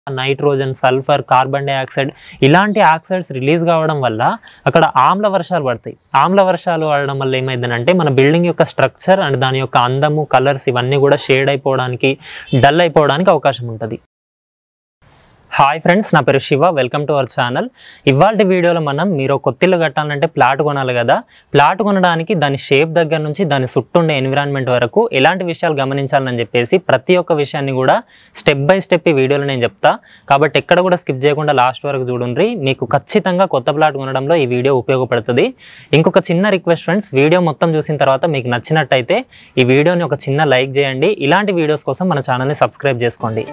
Nitrogen, sulphur, carbon dioxide ఇలాంటి oxides release కావడం వల్ల అక్కడ ఆమ్ల వర్షాలు పడతాయి. ఆమ్ల వర్షాలు పడడం వల్ల ఏమైందంటే మన బిల్డింగ్ యొక్క స్ట్రక్చర్ అండ్ దాని యొక్క అందము, కలర్స్ ఇవన్నీ కూడా షేడ్ అయిపోవడానికి, డల్ అయిపోవడానికి అవకాశం ఉంటుంది. హాయ్ ఫ్రెండ్స్, నా పేరు Shiva. Welcome to our channel. ఇవాళ వీడియోలో మనం మీరు కొత్త ఇల్లు కట్టాలంటే ప్లాట్ కొనాలి కదా. ప్లాట్ కొనడానికి దాని షేప్ దగ్గర నుంచి దాని చుట్టూ ఉండే ఎన్విరాన్మెంట్ వరకు ఎలాంటి విషయాలు గమనించాలని చెప్పేసి ప్రతి ఒక్క విషయాన్ని కూడా స్టెప్ బై స్టెప్ ఈ వీడియోలో నేను చెప్తా. కాబట్టి ఎక్కడ కూడా స్కిప్ చేయకుండా లాస్ట్ వరకు చూడండి. మీకు ఖచ్చితంగా కొత్త ప్లాట్ కొనడంలో ఈ వీడియో ఉపయోగపడుతుంది. ఇంకొక చిన్న రిక్వెస్ట్ ఫ్రెండ్స్, వీడియో మొత్తం చూసిన తర్వాత మీకు నచ్చినట్టయితే ఈ వీడియోని ఒక చిన్న లైక్ చేయండి. ఇలాంటి వీడియోస్ కోసం మన ఛానల్ని సబ్స్క్రైబ్ చేసుకోండి.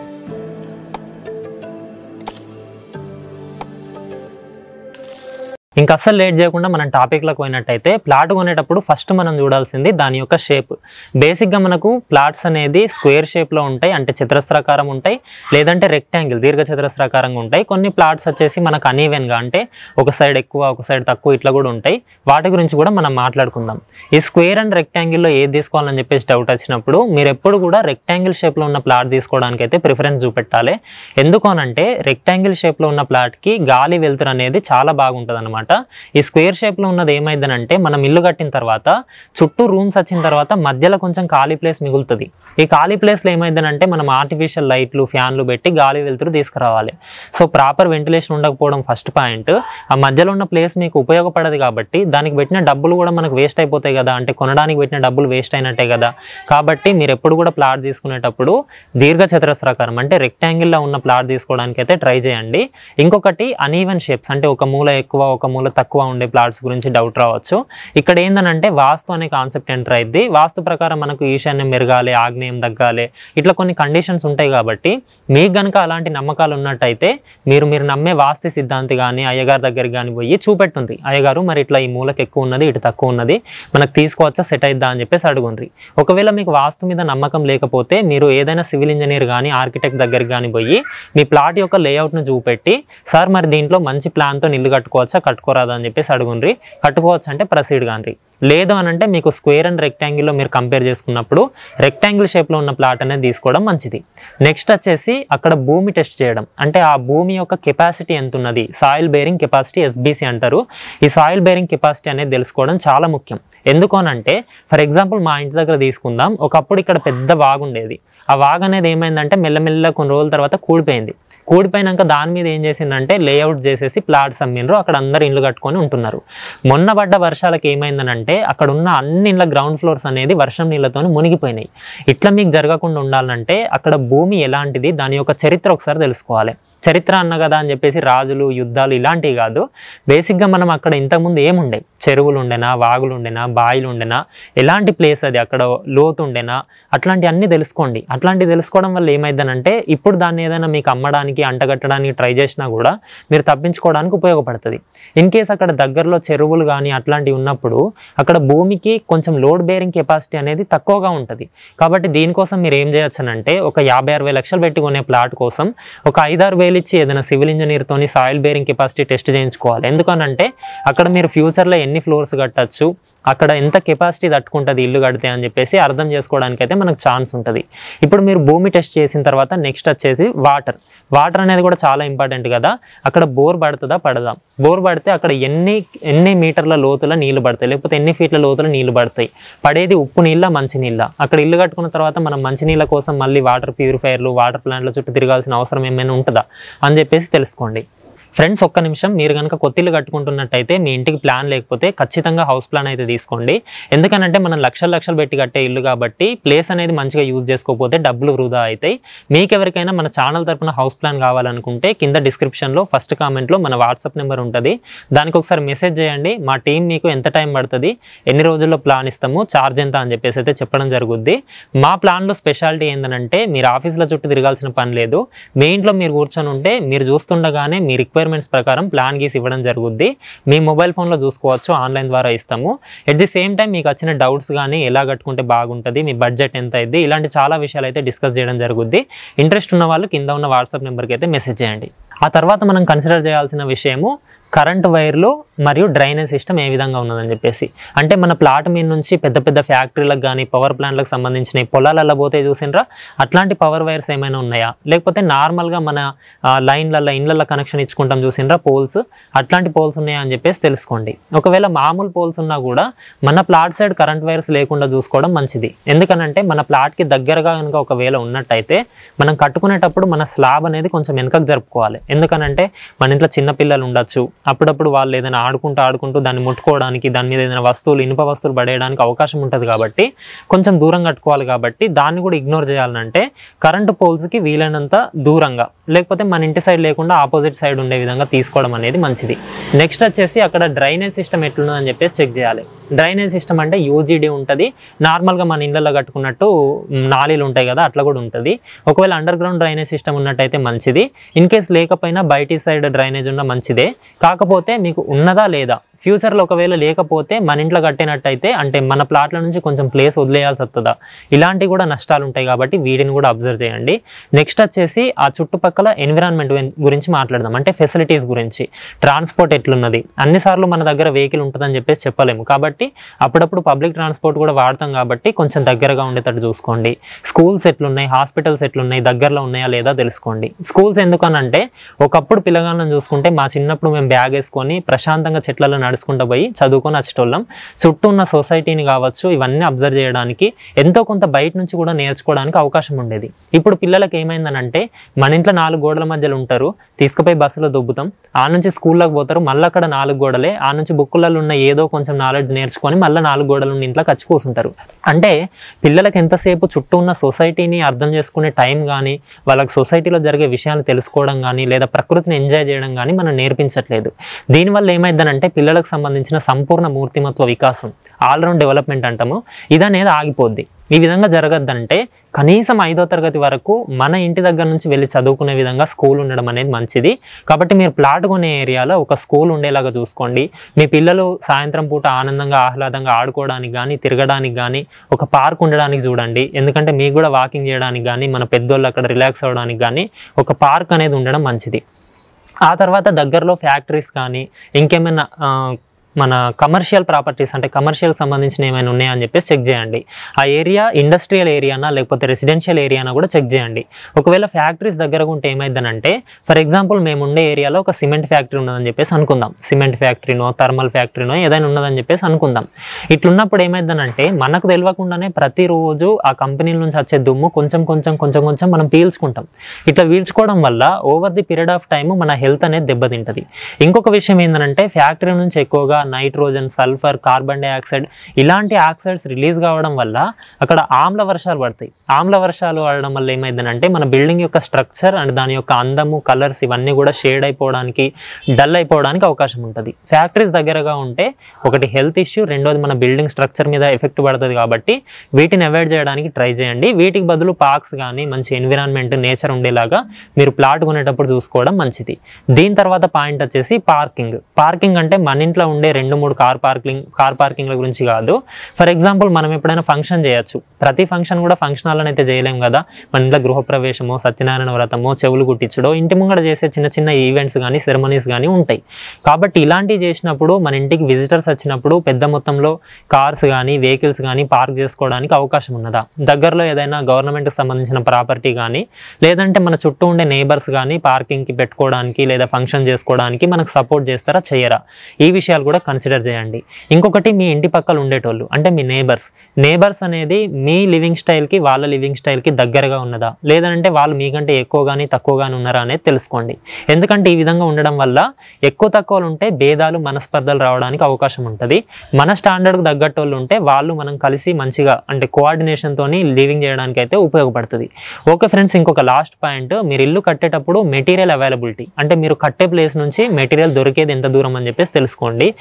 ఇంకా అస్సలు లేట్ చేయకుండా మనం టాపిక్లోకి పోయినట్టయితే ప్లాట్ కొనేటప్పుడు ఫస్ట్ మనం చూడాల్సింది దాని యొక్క షేప్. బేసిక్గా మనకు ప్లాట్స్ అనేది స్క్వేర్ షేప్లో ఉంటాయి, అంటే చతురస్రాకారం ఉంటాయి, లేదంటే రెక్టాంగిల్ దీర్ఘ చతురస్రాకారంగా ఉంటాయి. కొన్ని ప్లాట్స్ వచ్చేసి మనకు అనీవెన్గా, అంటే ఒక సైడ్ ఎక్కువ ఒక సైడ్ తక్కువ ఇట్లా కూడా ఉంటాయి. వాటి గురించి కూడా మనం మాట్లాడుకుందాం. ఈ స్క్వేర్ అండ్ రెక్టాంగిల్లో ఏది తీసుకోవాలని చెప్పేసి డౌట్ వచ్చినప్పుడు మీరు ఎప్పుడు కూడా రెక్టాంగిల్ షేప్లో ఉన్న ప్లాట్ తీసుకోవడానికి అయితే ప్రిఫరెన్స్ చూపెట్టాలి. ఎందుకు అనంటే రెక్టాంగిల్ షేప్లో ఉన్న ప్లాట్కి గాలి వెలుతురు అనేది చాలా బాగుంటుంది అనమాట. ఈ స్క్వేర్ షేప్ లో ఉన్నది ఏమైందనంటే మనం ఇల్లు కట్టిన తర్వాత చుట్టూ రూమ్స్ వచ్చిన తర్వాత మధ్యలో కొంచెం ఖాళీ ప్లేస్ మిగులుతుంది. ఈ ఖాళీ ప్లేస్ లో ఏమైందనంటే మనం ఆర్టిఫిషియల్ లైట్లు, ఫ్యాన్లు పెట్టి గాలి వెలుతురు తీసుకురావాలి. సో ప్రాపర్ వెంటిలేషన్ ఉండకపోవడం ఫస్ట్ పాయింట్. ఆ మధ్యలో ఉన్న ప్లేస్ మీకు ఉపయోగపడదు కాబట్టి దానికి పెట్టిన డబ్బులు కూడా మనకు వేస్ట్ అయిపోతాయి కదా, అంటే కొనడానికి పెట్టిన డబ్బులు వేస్ట్ అయినట్టే కదా. కాబట్టి మీరు ఎప్పుడు కూడా ప్లాట్ తీసుకునేటప్పుడు దీర్ఘ చతురస్రాకారం అంటే రెక్టాంగిల్ లో ఉన్న ప్లాట్ తీసుకోవడానికి అయితే ట్రై చేయండి. ఇంకొకటి అనీవెన్ షేప్స్, అంటే ఒక మూల ఎక్కువ ఒక మూల తక్కువ ఉండే ప్లాట్స్ గురించి డౌట్ రావచ్చు. ఇక్కడ ఏందనంటే వాస్తు అనే కాన్సెప్ట్ ఎంటర్ అయింది. వాస్తు ప్రకారం మనకు ఈశాన్యం మెరగాలి, ఆగ్నేయం తగ్గాలి, ఇట్లా కొన్ని కండిషన్స్ ఉంటాయి. కాబట్టి మీకు కనుక అలాంటి నమ్మకాలు ఉన్నట్టయితే మీరు నమ్మే వాస్తు సిద్ధాంతి కానీ అయ్యగారి దగ్గరికి కానీ పోయి చూపెట్టుంది, అయ్యగారు మరి ఇట్లా ఈ మూలకి ఎక్కువ ఉన్నది, ఇటు తక్కువ ఉన్నది, మనకు తీసుకోవచ్చా, సెట్ అయిద్దా అని చెప్పేసి అడుగుండ్రి. ఒకవేళ మీకు వాస్తు మీద నమ్మకం లేకపోతే మీరు ఏదైనా సివిల్ ఇంజనీర్ కానీ ఆర్కిటెక్ట్ దగ్గరికి కానీ పోయి మీ ప్లాట్ యొక్క లేఅవుట్ను చూపెట్టి, సార్ మరి దీంట్లో మంచి ప్లాన్తో ఇల్లు కట్టుకోవచ్చా, కట్టుకోరాదా అని చెప్పేసి అడుగుండ్రి. కట్టుకోవచ్చు అంటే ప్రొసీడ్ కాండ్రి. లేదు అని అంటే మీకు స్క్వేర్ అండ్ రెక్టాంగిల్లో మీరు కంపేర్ చేసుకున్నప్పుడు రెక్టాంగిల్ షేప్లో ఉన్న ప్లాట్ అనేది తీసుకోవడం మంచిది. నెక్స్ట్ వచ్చేసి అక్కడ భూమి టెస్ట్ చేయడం, అంటే ఆ భూమి యొక్క కెపాసిటీ ఎంత ఉన్నది, సాయిల్ బేరింగ్ కెపాసిటీ SBC అంటారు. ఈ సాయిల్ బేరింగ్ కెపాసిటీ అనేది తెలుసుకోవడం చాలా ముఖ్యం. ఎందుకు అనంటే ఫర్ ఎగ్జాంపుల్ మా ఇంటి దగ్గర తీసుకుందాం. ఒకప్పుడు ఇక్కడ పెద్ద వాగు ఉండేది. ఆ వాగు అనేది ఏమైందంటే మెల్లమెల్ల కొన్ని రోజుల తర్వాత కూడిపోయినాక దాని మీద ఏం చేసిందంటే లేఅవుట్ చేసేసి ప్లాట్స్ అమ్మిండ్రు. అక్కడ అందరు ఇల్లు కట్టుకొని ఉంటున్నారు. మొన్న పడ్డ వర్షాలకు ఏమైందనంటే అక్కడ ఉన్న అన్ని ఇళ్ళ గ్రౌండ్ ఫ్లోర్స్ అనేది వర్షం నీళ్ళతో మునిగిపోయినాయి. ఇట్లా మీకు జరగకుండా ఉండాలంటే అక్కడ భూమి ఎలాంటిది, దాని యొక్క చరిత్ర ఒకసారి తెలుసుకోవాలి. చరిత్ర అన్న కదా అని చెప్పేసి రాజులు, యుద్ధాలు ఇలాంటివి కాదు. బేసిక్గా మనం అక్కడ ఇంతకుముందు ఏముండే, చెరువులు ఉండేనా, వాగులు ఉండేనా, బాయిలు ఉండేనా, ఎలాంటి ప్లేస్ అది, అక్కడ లోతు ఉండేనా, అట్లాంటివి అన్నీ తెలుసుకోండి. అట్లాంటివి తెలుసుకోవడం వల్ల ఏమైందనంటే ఇప్పుడు దాన్ని ఏదైనా మీకు అమ్మడానికి, అంటగట్టడానికి ట్రై చేసినా కూడా మీరు తప్పించుకోవడానికి ఉపయోగపడుతుంది. ఇన్ కేస్ అక్కడ దగ్గరలో చెరువులు కానీ అట్లాంటివి ఉన్నప్పుడు అక్కడ భూమికి కొంచెం లోడ్ బేరింగ్ కెపాసిటీ అనేది తక్కువగా ఉంటుంది. కాబట్టి దీనికోసం మీరు ఏం చేయొచ్చనంటే ఒక 50-60 లక్షలు పెట్టి కొనే ప్లాట్ కోసం ఒక 5-6 వేలు ఇచ్చి ఏదైనా సివిల్ ఇంజనీర్తోని సాయిల్ బేరింగ్ కెపాసిటీ టెస్ట్ చేయించుకోవాలి. ఎందుకనంటే అక్కడ మీరు ఫ్యూచర్లో ఎన్ని ఫ్లోర్స్ కట్టచ్చు, అక్కడ ఎంత కెపాసిటీ తట్టుకుంటుంది ఇల్లు కడితే అని చెప్పేసి అర్థం చేసుకోవడానికి అయితే మనకు ఛాన్స్ ఉంటుంది. ఇప్పుడు మీరు భూమి టెస్ట్ చేసిన తర్వాత నెక్స్ట్ వచ్చేసి వాటర్ అనేది కూడా చాలా ఇంపార్టెంట్ కదా. అక్కడ బోర్ పడుతుందా, పడదా, బోర్ పడితే అక్కడ ఎన్ని మీటర్ల లోతుల నీళ్లు పడతాయి, లేకపోతే ఎన్ని ఫీట్ల లోతుల నీళ్లు పడతాయి, పడేది ఉప్పు నీళ్ళ మంచి నీళ్ళ. అక్కడ ఇల్లు కట్టుకున్న తర్వాత మనం మంచి నీళ్ళ కోసం మళ్ళీ వాటర్ ప్యూరిఫైర్లు, వాటర్ ప్లాంట్ల చుట్టూ తిరగాల్సిన అవసరం ఏమైనా ఉంటుందా అని చెప్పేసి తెలుసుకోండి. ఫ్రెండ్స్ ఒక్క నిమిషం, మీరు కనుక కొత్త ఇల్లు కట్టుకుంటున్నట్టయితే మీ ఇంటికి ప్లాన్ లేకపోతే ఖచ్చితంగా హౌస్ ప్లాన్ అయితే తీసుకోండి. ఎందుకనంటే మనం లక్షలు పెట్టి కట్టే ఇల్లు కాబట్టి ప్లేస్ అనేది మంచిగా యూజ్ చేసుకోకపోతే డబ్బులు వృధా అవుతాయి. మీకు ఎవరికైనా మన ఛానల్ తరపున హౌస్ ప్లాన్ కావాలనుకుంటే కింద డిస్క్రిప్షన్లో ఫస్ట్ కామెంట్లో మన వాట్సాప్ నెంబర్ ఉంటుంది. దానికి ఒకసారి మెసేజ్ చేయండి. మా టీం మీకు ఎంత టైం పడుతుంది, ఎన్ని రోజుల్లో ప్లాన్ ఇస్తాము, ఛార్జ్ ఎంత అని చెప్పేసి అయితే చెప్పడం జరుగుద్ది. మా ప్లాన్లో స్పెషాలిటీ ఏంటంటే మీరు ఆఫీసుల చుట్టూ తిరగాల్సిన పని లేదు. మీ ఇంట్లో మీరు కూర్చొని ఉంటే మీరు చూస్తుండగానే మీ రిక్వైర్మెంట్స్ ప్రకారం ప్లాన్ గీసి ఇవ్వడం జరుగుద్ది. మీ మొబైల్ ఫోన్లో చూసుకోవచ్చు, ఆన్లైన్ ద్వారా ఇస్తాము. ఎట్ ది సేమ్ టైం మీకు వచ్చిన డౌట్స్ కానీ ఎలా కట్టుకుంటే బాగుంటుంది, మీ బడ్జెట్ ఎంత అయింది, ఇలాంటి చాలా విషయాలు అయితే డిస్కస్ చేయడం జరుగుద్ది. ఇంట్రెస్ట్ ఉన్న వాళ్ళు కింద ఉన్న వాట్సాప్ నెంబర్కి అయితే మెసేజ్ చేయండి. ఆ తర్వాత మనం కన్సిడర్ చేయాల్సిన విషయము కరెంట్ వైర్లు మరియు డ్రైనేజ్ సిస్టమ్ ఏ విధంగా ఉన్నదని చెప్పేసి. అంటే మన ప్లాట్ మీద నుంచి పెద్ద పెద్ద ఫ్యాక్టరీలకు కానీ పవర్ ప్లాంట్లకు సంబంధించిన పొలాలలో పోతే చూసినరా అట్లాంటి పవర్ వైర్స్ ఏమైనా ఉన్నాయా, లేకపోతే నార్మల్గా మన లైన్లలో ఇండ్లలో కనెక్షన్ ఇచ్చుకుంటాం చూసినరా పోల్స్, అట్లాంటి పోల్స్ ఉన్నాయా అని చెప్పేసి తెలుసుకోండి. ఒకవేళ మామూలు పోల్స్ ఉన్నా కూడా మన ప్లాట్ సైడ్ కరెంట్ వైర్స్ లేకుండా చూసుకోవడం మంచిది. ఎందుకనంటే మన ప్లాట్కి దగ్గరగా కనుక ఒకవేళ ఉన్నట్టయితే మనం కట్టుకునేటప్పుడు మన స్లాబ్ అనేది కొంచెం వెనకకు జరుపుకోవాలి. ఎందుకనంటే మన ఇంట్లో చిన్నపిల్లలు ఉండొచ్చు, అప్పుడప్పుడు వాళ్ళు ఏదైనా ఆడుకుంటూ దాన్ని ముట్టుకోవడానికి, దాని మీద ఏదైనా వస్తువులు ఇనుప వస్తువులు పడేయడానికి అవకాశం ఉంటుంది కాబట్టి కొంచెం దూరం కట్టుకోవాలి. కాబట్టి దాన్ని కూడా ఇగ్నోర్ చేయాలంటే కరెంటు పోల్స్కి వీలైనంత దూరంగా, లేకపోతే మన ఇంటి సైడ్ లేకుండా ఆపోజిట్ సైడ్ ఉండే విధంగా తీసుకోవడం అనేది మంచిది. నెక్స్ట్ వచ్చేసి అక్కడ డ్రైనేజ్ సిస్టమ్ ఎట్లున్నదని చెప్పేసి చెక్ చేయాలి. డ్రైనేజ్ సిస్టమ్ అంటే యూజీడీ ఉంటుంది, నార్మల్గా మన ఇళ్ళల్లో కట్టుకున్నట్టు నాళీలు ఉంటాయి కదా అట్లా కూడా ఉంటుంది. ఒకవేళ అండర్ గ్రౌండ్ డ్రైనేజ్ సిస్టమ్ ఉన్నట్టయితే మంచిది. ఇన్ కేస్ లేకపోయినా బయటి సైడ్ డ్రైనేజ్ ఉన్న మంచిదే. కాకపోతే మీకు ఉన్నదా లేదా, ఫ్యూచర్లో ఒకవేళ లేకపోతే మన ఇంట్లో కట్టినట్టయితే అంటే మన ప్లాట్ల నుంచి కొంచెం ప్లేస్ వదిలేయాల్సి వస్తుందా, ఇలాంటివి కూడా నష్టాలు ఉంటాయి కాబట్టి వీటిని కూడా అబ్జర్వ్ చేయండి. నెక్స్ట్ వచ్చేసి ఆ చుట్టుపక్కల ఎన్విరాన్మెంట్ గురించి మాట్లాడదాం. అంటే ఫెసిలిటీస్ గురించి, ట్రాన్స్పోర్ట్ ఎట్లున్నది. అన్నిసార్లు మన దగ్గర వెహికల్ ఉంటుందని చెప్పేసి చెప్పలేము కాబట్టి అప్పుడప్పుడు పబ్లిక్ ట్రాన్స్పోర్ట్ కూడా వాడతాం కాబట్టి కొంచెం దగ్గరగా ఉండేటట్టు చూసుకోండి. స్కూల్స్ ఎట్లున్నాయి, హాస్పిటల్స్ ఎట్లున్నాయి, దగ్గరలో ఉన్నాయా లేదా తెలుసుకోండి. స్కూల్స్ ఎందుకనంటే ఒకప్పుడు పిల్లగాళ్ళని చూసుకుంటే మా చిన్నప్పుడు మేము బ్యాగ్ వేసుకొని ప్రశాంతంగా చెట్లలో నడుచుకుంటూ పోయి చదువుకొని వచ్చేటోళ్ళం. చుట్టూ ఉన్న సొసైటీని కావచ్చు ఇవన్నీ అబ్జర్వ్ చేయడానికి ఎంతో కొంత బయట నుంచి కూడా నేర్చుకోవడానికి అవకాశం ఉండేది. ఇప్పుడు పిల్లలకి ఏమైందనంటే మన ఇంట్లో 4 గోడల మధ్యలో ఉంటారు, తీసుకుపోయి బస్సులో దొబ్బుతాం, ఆ నుంచి స్కూల్లోకి పోతారు, మళ్ళీ అక్కడ 4 గోడలే, ఆ నుంచి బుక్కులలో ఉన్న ఏదో కొంచెం నాలెడ్జ్ నేర్చుకొని మళ్ళీ 4 గోడలు ఉన్న ఇంట్లో కచ్చి కూర్చుంటారు. అంటే పిల్లలకి ఎంతసేపు చుట్టూ ఉన్న సొసైటీని అర్థం చేసుకునే టైం కానీ, వాళ్ళకి సొసైటీలో జరిగే విషయాలు తెలుసుకోవడం కానీ, లేదా ప్రకృతిని ఎంజాయ్ చేయడం కానీ మనం నేర్పించట్లేదు. దీనివల్ల ఏమైందనంటే పిల్లలకు సంబంధించిన సంపూర్ణ మూర్తిమత్వ వికాసం, ఆల్రౌండ్ డెవలప్మెంట్ అంటాము, ఇదనేది ఆగిపోద్ది. ఈ విధంగా జరగద్దంటే కనీసం 5వ తరగతి వరకు మన ఇంటి దగ్గర నుంచి వెళ్ళి చదువుకునే విధంగా స్కూల్ ఉండడం అనేది మంచిది. కాబట్టి మీరు ప్లాట్ కొనే ఏరియాలో ఒక స్కూల్ ఉండేలాగా చూసుకోండి. మీ పిల్లలు సాయంత్రం పూట ఆనందంగా ఆహ్లాదంగా ఆడుకోవడానికి కానీ తిరగడానికి కానీ ఒక పార్క్ ఉండడానికి చూడండి. ఎందుకంటే మీకు కూడా వాకింగ్ చేయడానికి కానీ మన పెద్దోళ్ళు అక్కడ రిలాక్స్ అవ్వడానికి కానీ ఒక పార్క్ అనేది ఉండడం మంచిది. ఆ తర్వాత దగ్గరలో ఫ్యాక్టరీస్ కానీ ఇంకేమైనా మన కమర్షియల్ ప్రాపర్టీస్ అంటే కమర్షియల్ సంబంధించిన ఏమైనా ఉన్నాయా అని చెప్పేసి చెక్ చేయండి. ఆ ఏరియా ఇండస్ట్రియల్ ఏరియానా లేకపోతే రెసిడెన్షియల్ ఏరియానా కూడా చెక్ చేయండి. ఒకవేళ ఫ్యాక్టరీస్ దగ్గరగా ఉంటే ఏమైందనంటే ఫర్ ఎగ్జాంపుల్ మేము ఉండే ఏరియాలో ఒక సిమెంట్ ఫ్యాక్టరీ ఉన్నదని చెప్పేసి అనుకుందాం, సిమెంట్ ఫ్యాక్టరీనో థర్మల్ ఫ్యాక్టరీనో ఏదైనా ఉన్నదని చెప్పేసి అనుకుందాం. ఇట్లున్నప్పుడు ఏమైందనంటే మనకు తెలియకుండానే ప్రతిరోజు ఆ కంపెనీల నుంచి వచ్చే దుమ్ము కొంచెం మనం పీల్చుకుంటాం. ఇట్లా పీల్చుకోవడం వల్ల over the period of time మన హెల్త్ అనేది దెబ్బతింటుంది. ఇంకొక విషయం ఏంటంటే ఫ్యాక్టరీ నుంచి ఎక్కువగా నైట్రోజన్, సల్ఫర్, కార్బన్ డైఆక్సైడ్ ఇలాంటి ఆక్సైడ్స్ రిలీజ్ కావడం వల్ల అక్కడ ఆమ్ల వర్షాలు పడతాయి. ఆమ్ల వర్షాలు పడడం వల్ల ఏమైందంటే మన బిల్డింగ్ యొక్క స్ట్రక్చర్ అండ్ దాని యొక్క అందము, కలర్స్ ఇవన్నీ కూడా షేడ్ అయిపోవడానికి, డల్ అయిపోవడానికి అవకాశం ఉంటుంది. ఫ్యాక్టరీస్ దగ్గరగా ఉంటే ఒకటి హెల్త్ ఇష్యూ, రెండోది మన బిల్డింగ్ స్ట్రక్చర్ మీద ఎఫెక్ట్ పడుతుంది. కాబట్టి వీటిని అవాయిడ్ చేయడానికి ట్రై చేయండి. వీటికి బదులు పార్క్స్ కానీ మంచి ఎన్విరాన్మెంట్, నేచర్ ఉండేలాగా మీరు ప్లాట్ కొనేటప్పుడు చూసుకోవడం మంచిది. దీని తర్వాత పాయింట్ వచ్చేసి పార్కింగ్ అంటే మన ఇంట్లో ఉండే 2-3 కార్ పార్కింగ్ల గురించి కాదు. ఫర్ ఎగ్జాంపుల్ మనం ఎప్పుడైనా ఫంక్షన్ చేయొచ్చు. ప్రతి ఫంక్షన్ కూడా ఫంక్షన్ హాల్ అయితే చేయలేము కదా. మన ఇంట్లో గృహప్రవేశమో, సత్యనారాయణ వ్రతమో, చెవులు కుట్టించడో, ఇంటి ముంగడ చేసే చిన్న ఈవెంట్స్ కానీ సెరమనీస్ కానీ ఉంటాయి. కాబట్టి ఇలాంటివి చేసినప్పుడు మన ఇంటికి విజిటర్స్ వచ్చినప్పుడు పెద్ద మొత్తంలో కార్స్ కానీ వెహికల్స్ కానీ పార్క్ చేసుకోవడానికి అవకాశం ఉన్నదా? దగ్గరలో ఏదైనా గవర్నమెంట్కి సంబంధించిన ప్రాపర్టీ కానీ లేదంటే మన చుట్టూ ఉండే నేబర్స్ కానీ పార్కింగ్కి పెట్టుకోవడానికి లేదా ఫంక్షన్ చేసుకోవడానికి మనకు సపోర్ట్ చేస్తారా, చేయరా? ఈ విషయాలు కూడా కన్సిడర్ చేయండి. ఇంకొకటి మీ ఇంటి పక్కల ఉండేటోళ్ళు అంటే మీ నేబర్స్ అనేది మీ లివింగ్ స్టైల్కి వాళ్ళ లివింగ్ స్టైల్కి దగ్గరగా ఉన్నదా, లేదంటే వాళ్ళు మీకంటే ఎక్కువగాని తక్కువగాని ఉన్నారా అనేది తెలుసుకోండి. ఎందుకంటే ఈ విధంగా ఉండడం వల్ల ఎక్కువ తక్కువలు ఉంటే భేదాలు, మనస్పర్ధలు రావడానికి అవకాశం ఉంటుంది. మన స్టాండర్డ్కి తగ్గట్టోళ్ళు ఉంటే వాళ్ళు మనం కలిసి మంచిగా అంటే కోఆర్డినేషన్తో లివింగ్ చేయడానికి అయితే ఉపయోగపడుతుంది. ఓకే ఫ్రెండ్స్, ఇంకొక లాస్ట్ పాయింట్, మీరు ఇల్లు కట్టేటప్పుడు మెటీరియల్ అవైలబిలిటీ అంటే మీరు కట్టే ప్లేస్ నుంచి మెటీరియల్ దొరికేది ఎంత దూరం అని చెప్పేసి తెలుసుకోండి.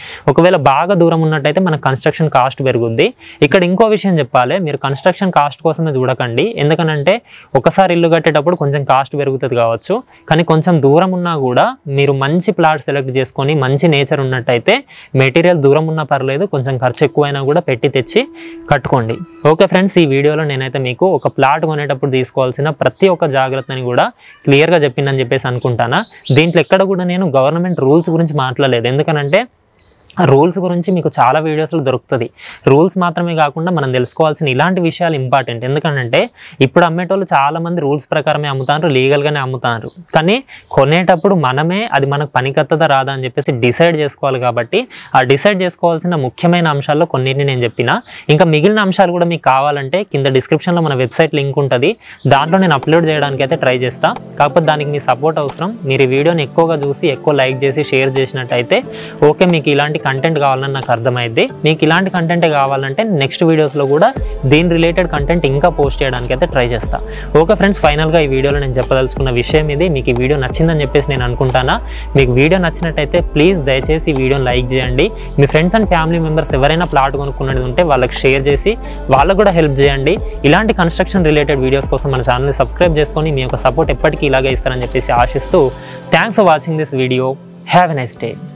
ఒకవేళ బాగా దూరం ఉన్నట్టయితే మన కన్స్ట్రక్షన్ కాస్ట్ పెరుగుద్ది. ఇక్కడ ఇంకో విషయం చెప్పాలి, మీరు కన్స్ట్రక్షన్ కాస్ట్ కోసమే చూడకండి. ఎందుకనంటే ఒకసారి ఇల్లు కట్టేటప్పుడు కొంచెం కాస్ట్ పెరుగుతుంది కావచ్చు, కానీ కొంచెం దూరం ఉన్నా కూడా మీరు మంచి ప్లాట్ సెలెక్ట్ చేసుకొని మంచి నేచర్ ఉన్నట్టయితే మెటీరియల్ దూరం ఉన్నా పర్లేదు, కొంచెం ఖర్చు ఎక్కువైనా కూడా పెట్టి తెచ్చి కట్టుకోండి. ఓకే ఫ్రెండ్స్, ఈ వీడియోలో నేనైతే మీకు ఒక ప్లాట్ కొనేటప్పుడు తీసుకోవాల్సిన ప్రతి ఒక్క జాగ్రత్తని కూడా క్లియర్గా చెప్పిందని చెప్పేసి అనుకుంటానా. దీంట్లో ఎక్కడ కూడా నేను గవర్నమెంట్ రూల్స్ గురించి మాట్లాడలేదు. ఎందుకనంటే రూల్స్ గురించి మీకు చాలా వీడియోస్లో దొరుకుతుంది. రూల్స్ మాత్రమే కాకుండా మనం తెలుసుకోవాల్సిన ఇలాంటి విషయాలు ఇంపార్టెంట్. ఎందుకంటే ఇప్పుడు అమ్మేటోళ్ళు చాలామంది రూల్స్ ప్రకారమే అమ్ముతారు, లీగల్గానే అమ్ముతారు. కానీ కొనేటప్పుడు మనమే అది మనకు పనికొత్తదా రాదా అని చెప్పేసి డిసైడ్ చేసుకోవాలి. కాబట్టి ఆ డిసైడ్ చేసుకోవాల్సిన ముఖ్యమైన అంశాల్లో కొన్నిటిని నేను చెప్పిన. ఇంకా మిగిలిన అంశాలు కూడా మీకు కావాలంటే కింద డిస్క్రిప్షన్లో మన వెబ్సైట్ లింక్ ఉంటుంది, దాంట్లో నేను అప్లోడ్ చేయడానికి అయితే ట్రై చేస్తా. కాకపోతే దానికి మీ సపోర్ట్ అవసరం. మీరు ఈ వీడియోని ఎక్కువగా చూసి ఎక్కువ లైక్ చేసి షేర్ చేసినట్టయితే ఓకే, మీకు ఇలాంటి కంటెంట్ కావాలని నాకు అర్థమైంది. మీకు ఇలాంటి కంటెంటే కావాలంటే నెక్స్ట్ వీడియోస్లో కూడా దీని రిలేటెడ్ కంటెంట్ ఇంకా పోస్ట్ చేయడానికి అయితే ట్రై చేస్తా. ఓకే ఫ్రెండ్స్, ఫైనల్గా ఈ వీడియోలో నేను చెప్పదలుచుకున్న విషయం ఇది. మీకు ఈ వీడియో నచ్చిందని చెప్పేసి నేను అనుకుంటానా. మీకు వీడియో నచ్చినట్టయితే ప్లీజ్ దయచేసి ఈ వీడియోని లైక్ చేయండి. మీ ఫ్రెండ్స్ అండ్ ఫ్యామిలీ మెంబర్స్ ఎవరైనా ప్లాట్ కొనుక్కున్నది ఉంటే వాళ్ళకి షేర్ చేసి వాళ్ళకు కూడా హెల్ప్ చేయండి. ఇలాంటి కన్స్ట్రక్షన్ రిలేటెడ్ వీడియోస్ కోసం మన ఛానల్ని సబ్స్క్రైబ్ చేసుకొని మీ యొక్క సపోర్ట్ ఎప్పటికీ ఇలాగే ఇస్తారని చెప్పేసి ఆశిస్తూ thanks for watching this video. Have a nice day.